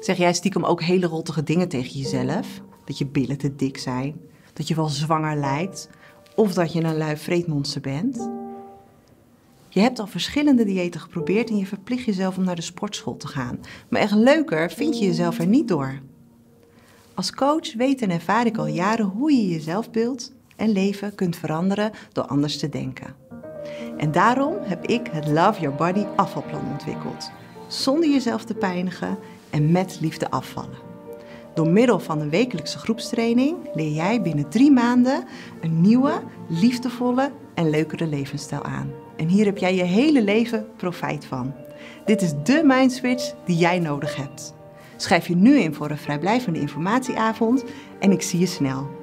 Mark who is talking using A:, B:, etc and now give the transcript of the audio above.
A: Zeg jij stiekem ook hele rottige dingen tegen jezelf? Dat je billen te dik zijn, dat je wel zwanger lijkt of dat je een lui vreedmonster bent? Je hebt al verschillende diëten geprobeerd en je verplicht jezelf om naar de sportschool te gaan. Maar echt leuker vind je jezelf er niet door. Als coach weet en ervaar ik al jaren hoe je je zelfbeeld en leven kunt veranderen door anders te denken. En daarom heb ik het Love Your Body afvalplan ontwikkeld. Zonder jezelf te pijnigen en met liefde afvallen. Door middel van een wekelijkse groepstraining leer jij binnen 3 maanden een nieuwe, liefdevolle en leukere levensstijl aan. En hier heb jij je hele leven profijt van. Dit is de mindswitch die jij nodig hebt. Schrijf je nu in voor een vrijblijvende informatieavond en ik zie je snel.